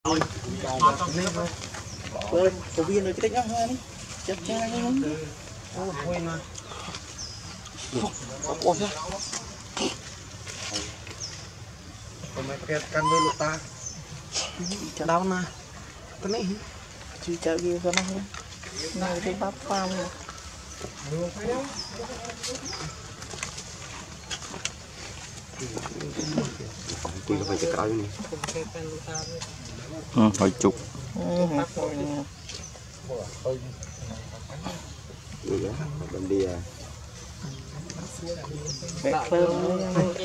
Rồi, phổ biến rồi cái tích nhá đi. Chặt chẽ đi. Ô, thôi mà. Ôi da. Còn mày kẹt căn với lụt ta. Đau nè. Cái này. Chứ chợ kia cho nó. Này cái bắp pham rồi. Thì phải check out này. Hồi chục. Được đó, bên đi à. Bẹt phơm.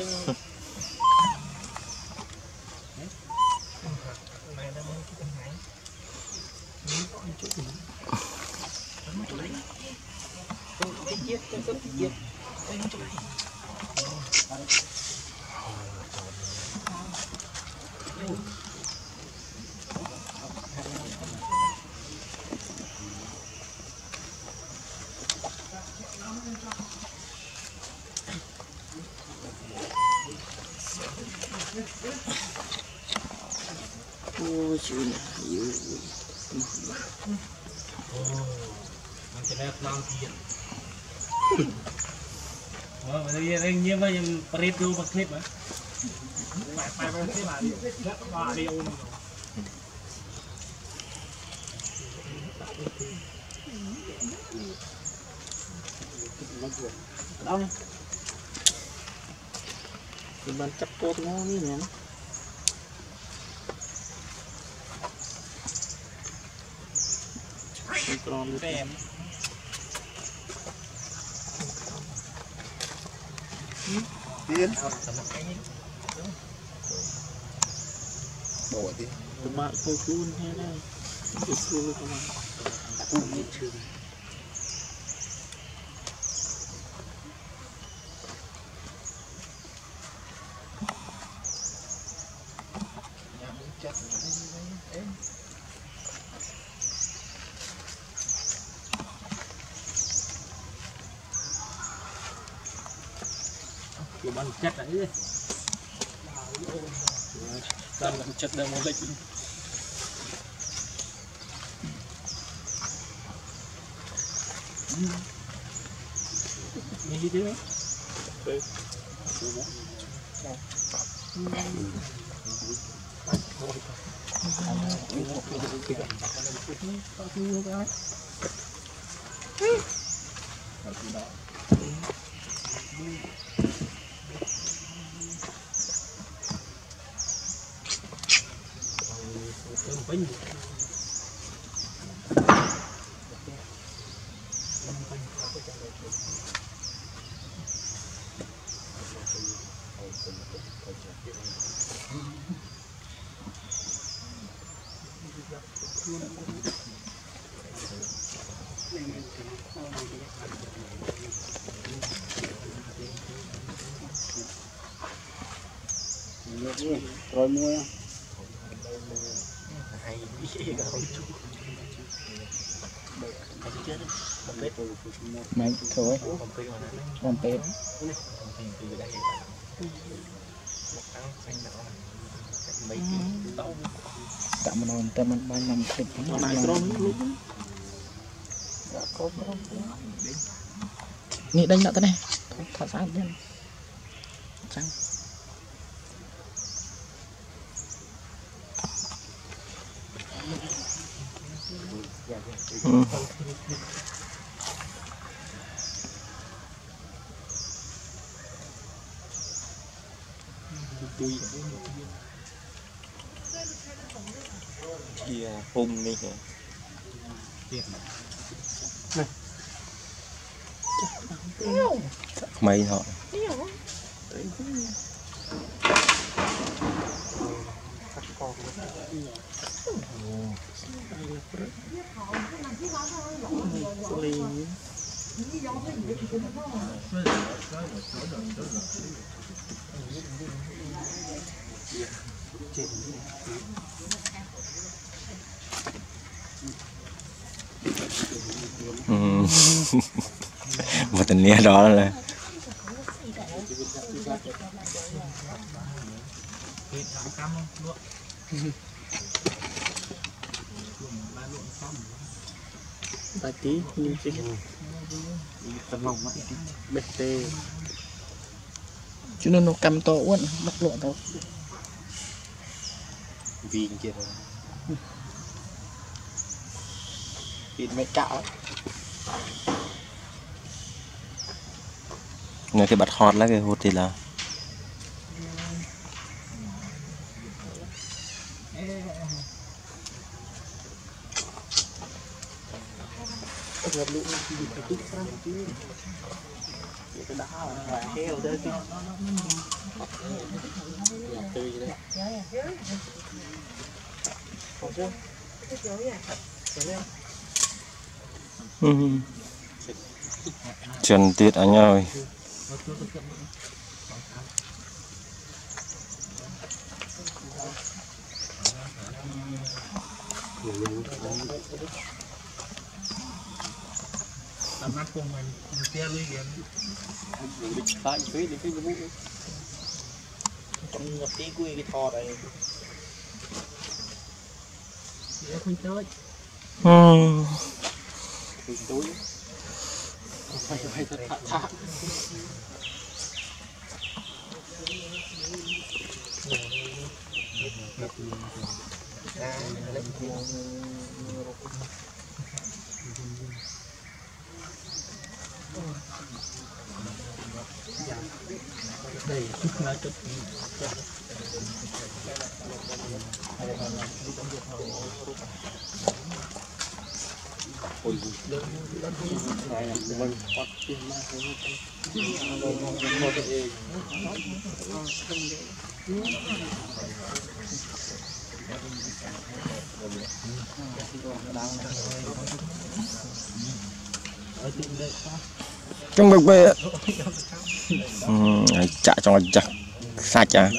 Ôi trời ơi. Mình sẽ đẹp làm gì mà đây như vậy review một clip á phải cái là và đi ôn Đâu nè. Mình chấp cột ngon như nè. Còn em tiến bỏ đi tụi bạn phơi phun thế này cái xưa các bạn phun như trường của bạn chất đấy đang làm chất đang một lịch như thế đấy Bánh rồi mua mày thôi con tép tạm mình tên mình ban năm thịt nó lại luôn nè đánh lại thế này thả sáng lên sáng Chia hung đi kìa. Mày thôi. Một tình nghĩa đó là tại tí như thế tầm lòng mà bệt tê chứ nó cầm to uốn bắt lộ to vì kia rồi vì mẹ cạo người cái bật hot lá cái hút thì là lũ phải tích ra một tí cái đá là heo đây chứ tươi đấy không chứ chân tiết anh ơi làm nát cùng mình tia lui vậy tại phí đi phí cái bút trong ngập tí quy cái thò này để không chơi túi phải thả đây chút nữa chút trong bực bê chả cho chắc sạch à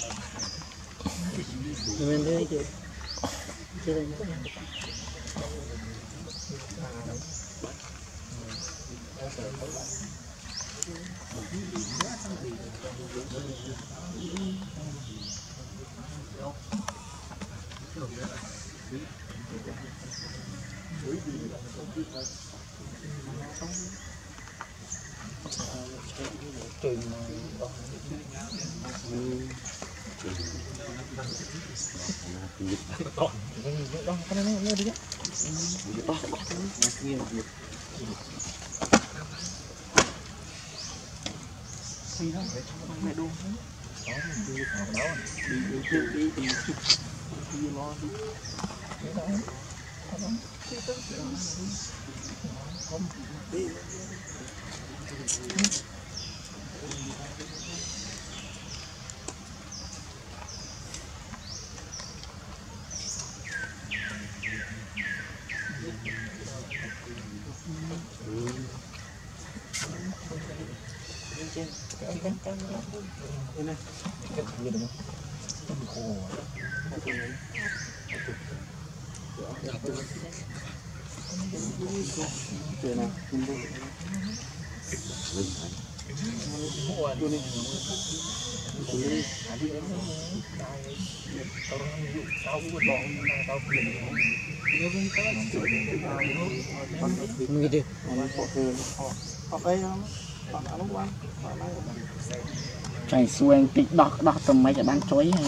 chạy xuôi tích đọt đọt tầm mấy cái bán chối hay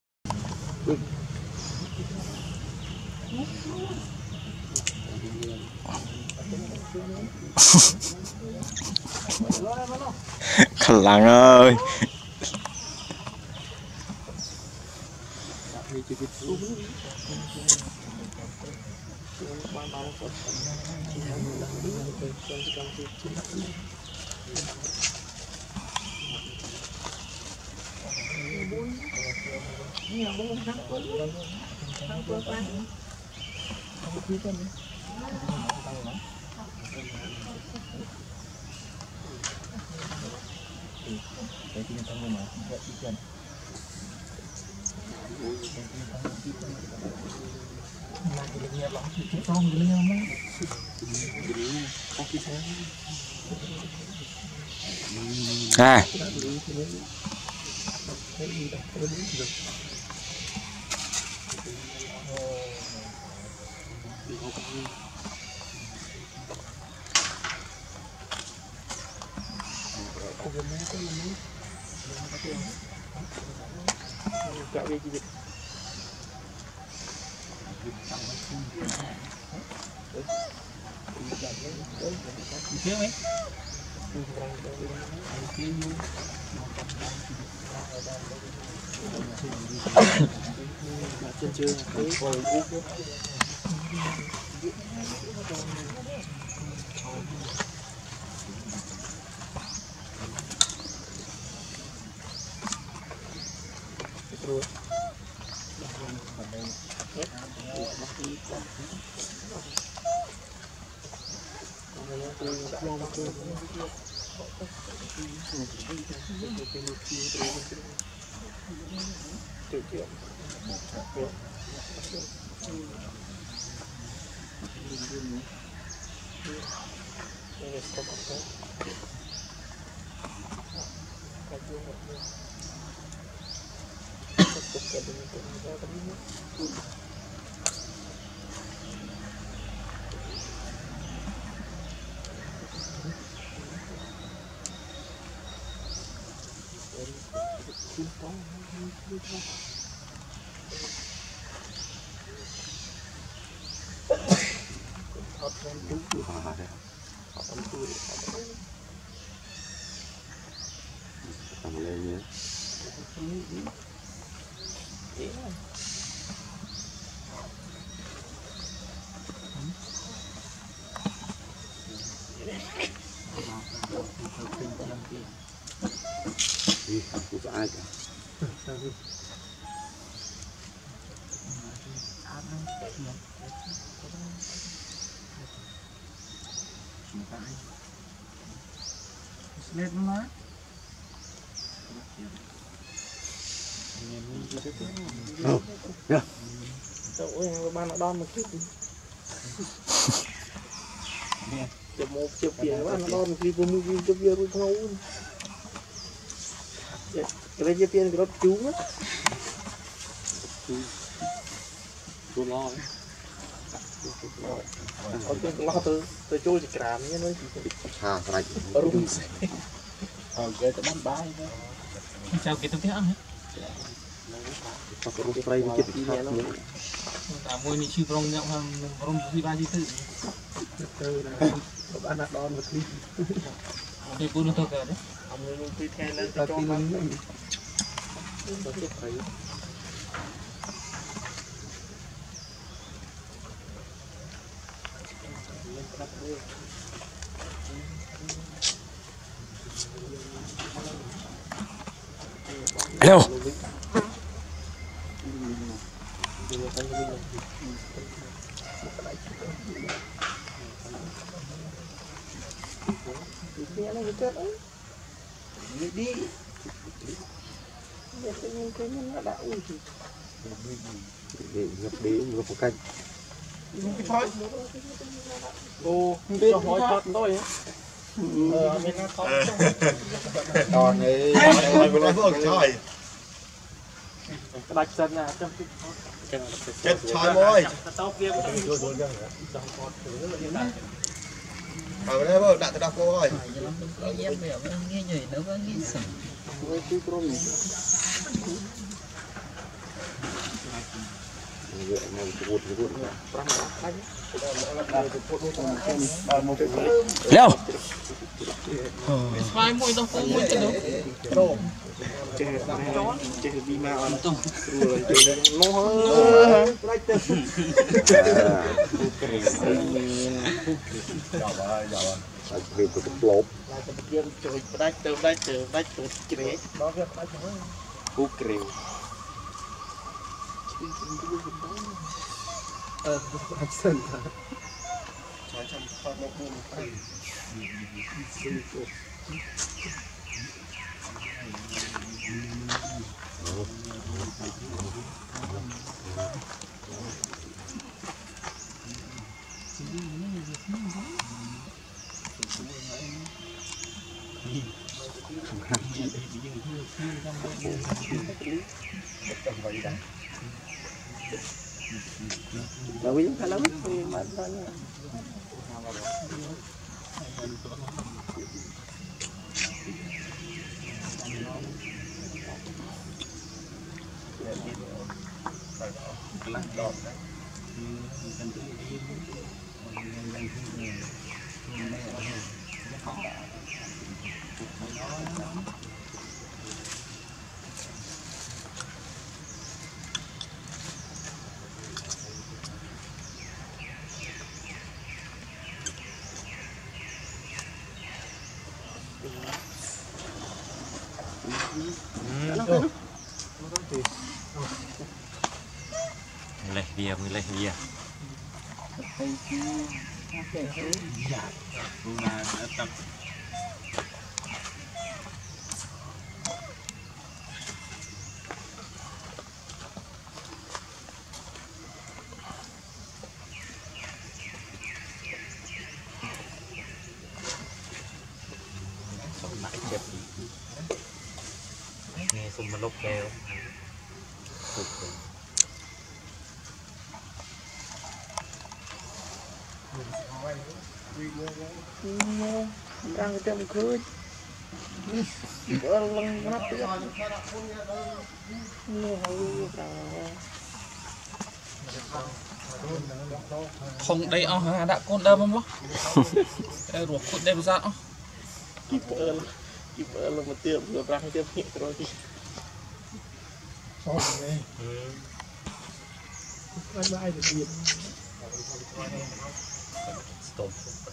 khẩn lắng ơi à Chưa mấy trên chưa lên nó Ôi, ba nó đòn một chút chụp một chụp biển ba nó đòn một khi có mua chụp biển rồi không cái chụp biển cái đó chú á chú lo lo từ chui thì làm như nói hà sạch rung cái tao bắn bay chào cái tao tiếng ăn có rung spray với chích nghe nó cả môi này chịu rong nhộng hàng rong gì ba gì thứ từ ba nó đòn một khi cái bún nó thôi cả đấy ông luôn khi theo lên cho bắn Hello. đi cái nó đã ui để ngập một canh ô biết hỏi thật thôi bên nó có đòn ấy Mình nói với trời đặt chân là trong cái chết trời ơi tao kia ở đây bơ đặt từ đâu cô ơi Leo. vài mũi tao không mũi chân đâu chơi đi mà ăn tôm rồi nó vì tôi cũng lốp là cái game chơi đây từ chế đó cái phải chơi cú kêu sân là vì phải lắm vì mà thôi nha leh dia leh dia nghe xung mà lúc kêu đang trong khơi lưng nó tiếc không đây ó hả đã con đâm không lo ruột cút đem ra ó keeper là một tiệm rồi đang tiệm hiện rồi thì bye được điện stop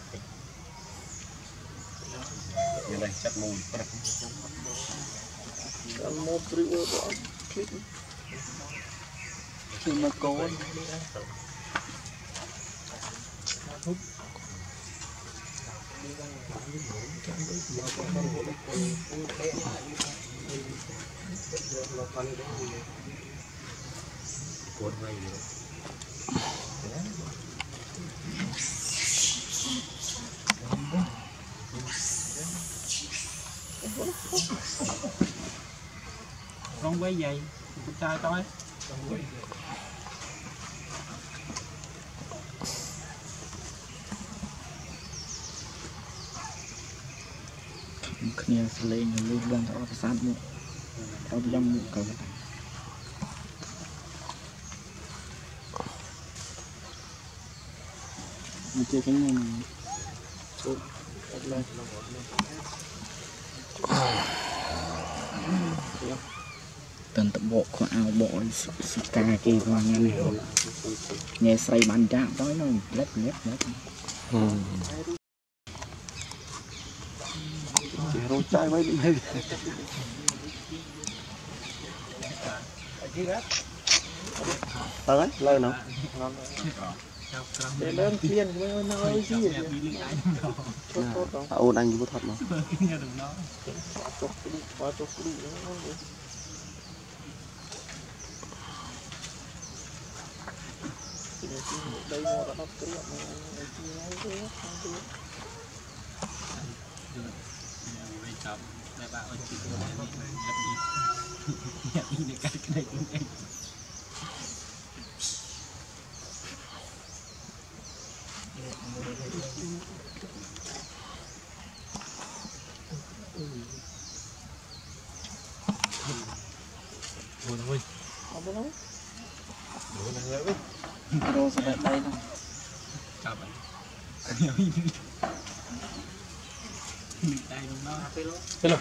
như đây chắc mùi một rượu đó clip thì mà có cuốn ngay rồi con quay dày con trai coi kia lên luôn đang ở sát nữa ở trong một cầu mình chơi cái này lên tận tập bộ của ao bộ ca kia qua nghe này nghe say bàn chạm đó nó lết rồi trai mấy bị hơi tới lời nào để lên tiền mới nói gì ôn anh có thật mà đây nó đã nó cái đại bạn ơi chị nhập đi để cái này cũng đây Ôi không có đâu này đồ sẽ lại đây nè chào bạn đây nó hello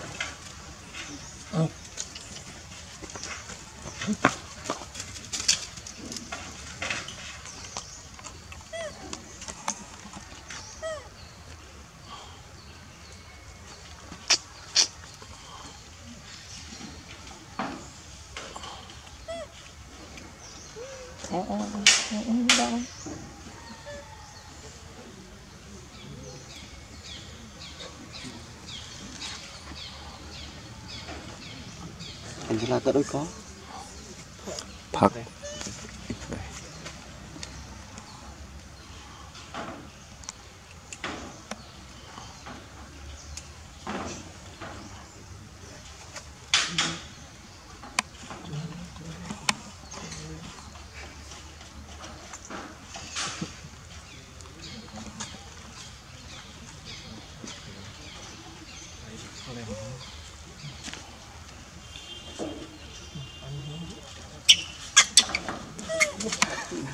đâu anh là cái đôi có phật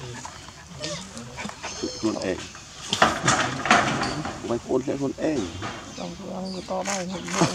luôn ế mày cuốn sẽ luôn ế trong ăn người to đây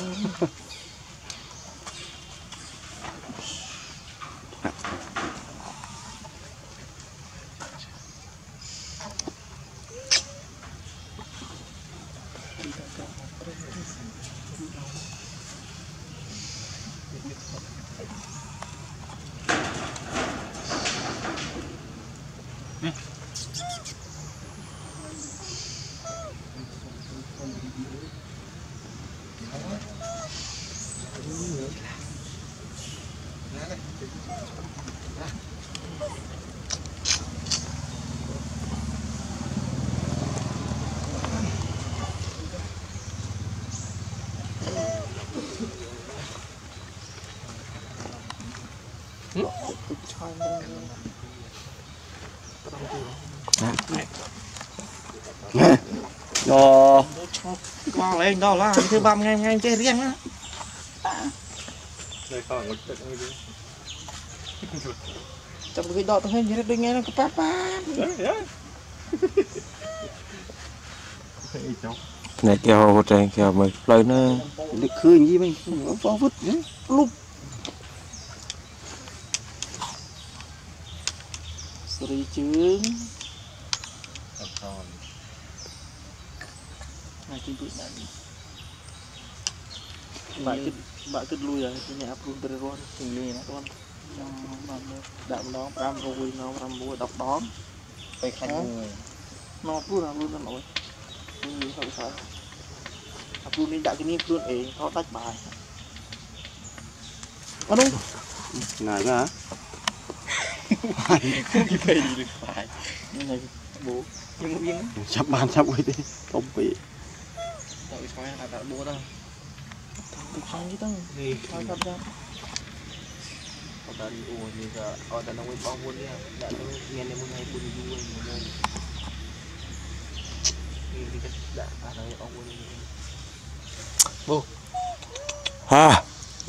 Rồi con lên đó là thứ ba ngày ngày chơi riêng á trong cái đó tôi thấy như đây nghe nó có pa này kêu một trang kêu mày lời nó được khơi gì mày phó vứt lúc sri chướng này chính bị bạn cứ lui rồi cái nhà luôn từ rồi tình lì nó con đạm đó ram rồi nó ram bùa độc đó ไปขันมือ nó luôn là nổi như vậy sao luôn đi đại cái ní luôn ấy nó tách bài đúng ngài hả cái gì được phải như này bố nhưng một viên sắp bàn sắp quay đi không bị tại xoay là đã bố đâu được xoay chứ tao sao gặp ra tao đi uống như là ở tao đang quay bao vuông đi đã nghe này một ngày buồn vui một ngày đi cái đã ở đây bao vuông bố ha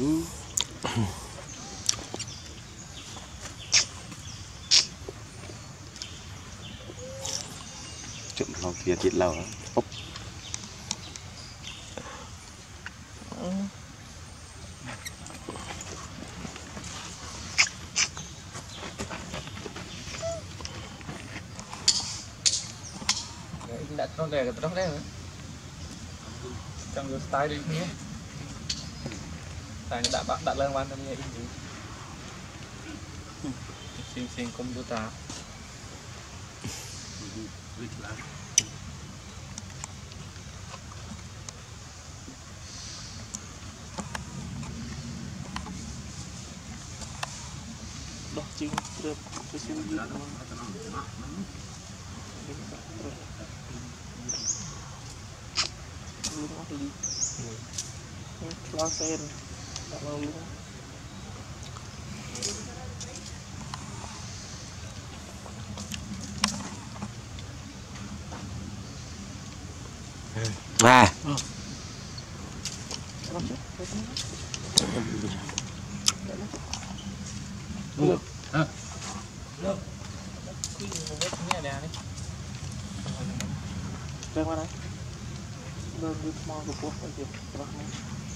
chụp lòng kia thịt lẩu ốc đặt nó để cái đó đấy trong cái style đi nhé tại đặt lên quan tâm nghe xin computer đọc chữ được cái suy nghĩ luôn nó đi lo sen đặt vào luôn à được ra qua đây đơn đi mò của quốc phải được các bạn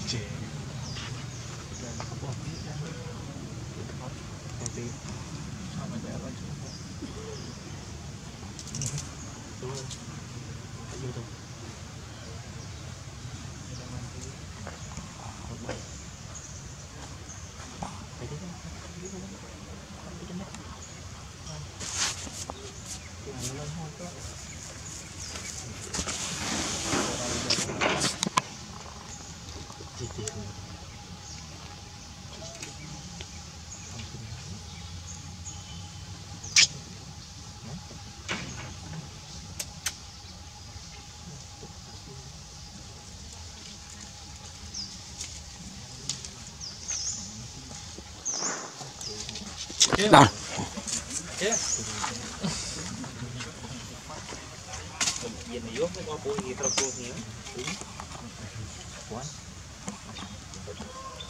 đâu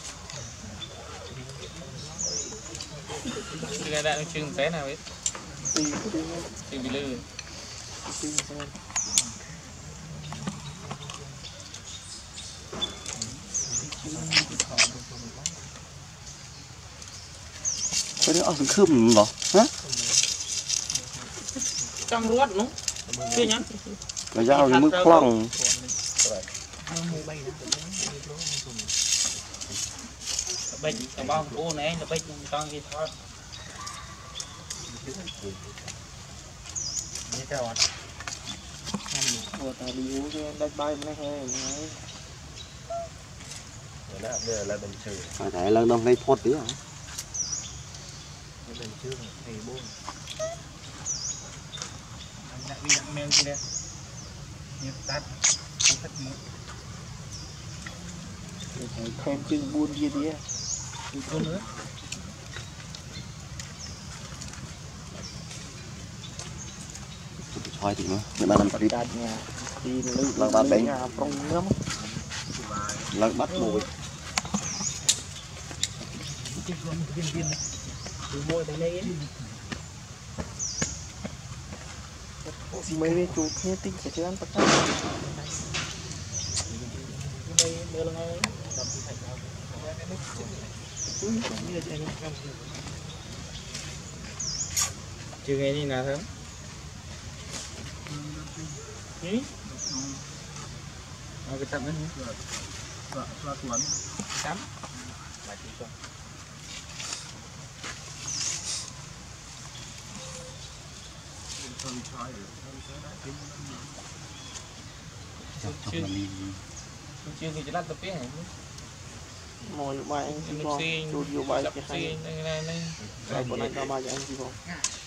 cái đại chừng té nào biết Thì bị lừa. Cái đó ăn khơm hả? Hả? Trong ruột nó. Chưa nhá. Cái dao thì mới clong. Bệnh cả bao cô này là bệnh trong cái thoát. Như thế nào? Ủa ta đi uống cái đánh bay này thôi. Đây là bình thường. Phải thấy lần đông lấy phốt tí hả? Bình thường thì buông. Đặt đi đặt men kia đây. Nhịp tắt. Không thích gì. Thêm chừng buôn gì đi. Đi con nữa. Thôi thì nữa bạn làm gì Đặt nhà đi lư bạn đánh nhà phong lắm. lần bắt mồi Mấy cái chú kia tinh sẽ chơi ăn tất cả. Chưa nghe đi nào thơm. Cái tắm đấy. Xoa tuấn. Tắm. Chưa thì chỉ lát tập biết hả? Mồi bài anh chị con, chú yêu bài cái hay. Này. Rồi bọn anh ra bài cho anh chị con.